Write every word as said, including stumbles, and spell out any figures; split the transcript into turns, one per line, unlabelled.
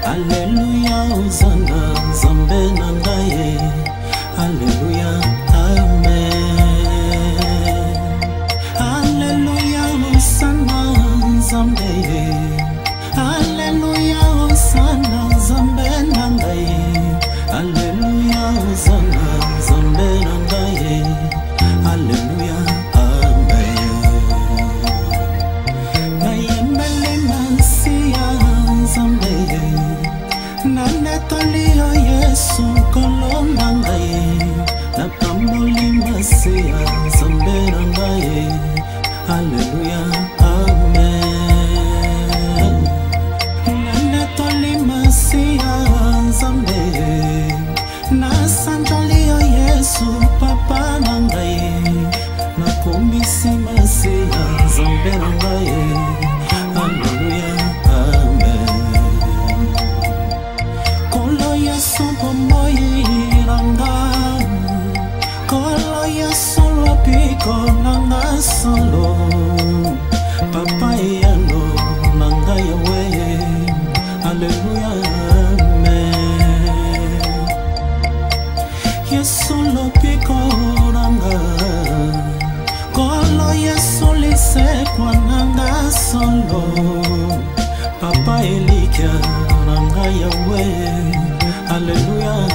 Alleluia, Hosanna, Zambe nangaye. Alleluia, Amen. Alleluia, Hosanna, Zambe. Alleluia, Hosanna, Zambe nangaye. Alleluia, Hosanna, Zambe nangaye. Alleluia, Amen. Nayembele mansia Zambe. Nanatolio Yesu kolonangaye. Napamboli masia Zambe nangaye. Alleluia, Amen. Nanatoli masia Zambe. Nasanjalio Yesu papa nangaye. Nakomisi masia Zambe nangaye. Alleluia, Amen. Kolo Yesu pomoyi nanga. Kolo Yesu lopiko nanga solo. Papa yano nanga yawe. Alleluia, Amen. Yesu lopiko nanga. Kolo Yesu lise kwa nanga solo. Papa elikia nanga yawe. Alleluia.